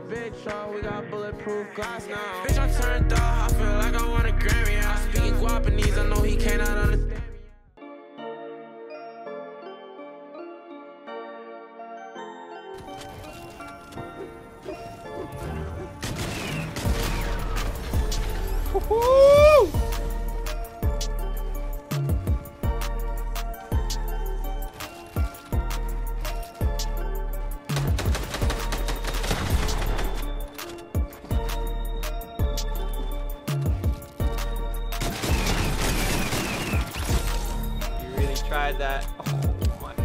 big truck, we got bulletproof glass now. Bitch, I turned up, I feel like I want a Grammy. I'm speaking Guapanese, I know he cannot understand me. Woo! You really tried that. Oh my.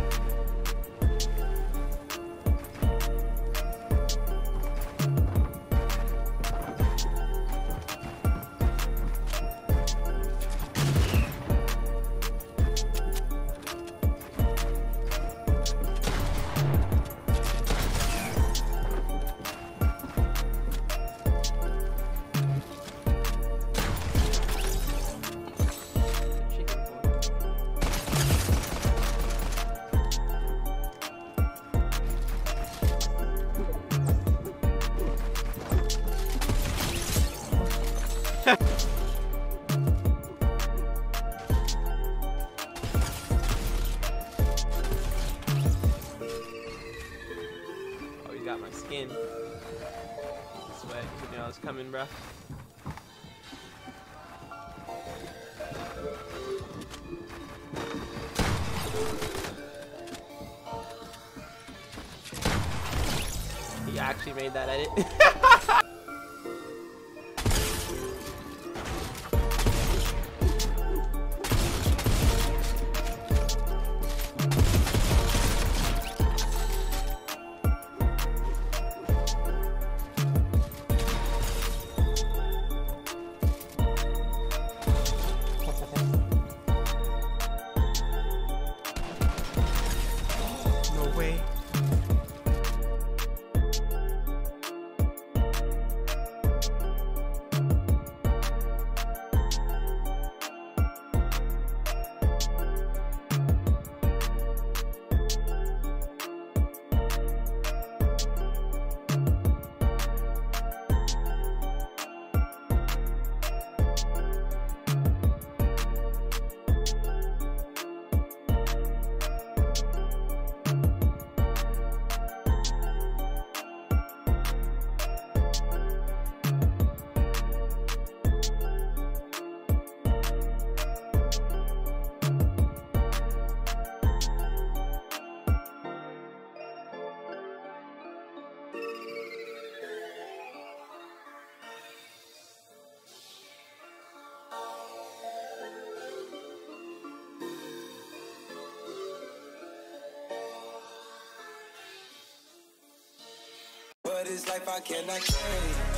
Oh, you got my skin. Sweat, you know I was coming, bro. He actually made that edit. No way. But it's life I cannot change.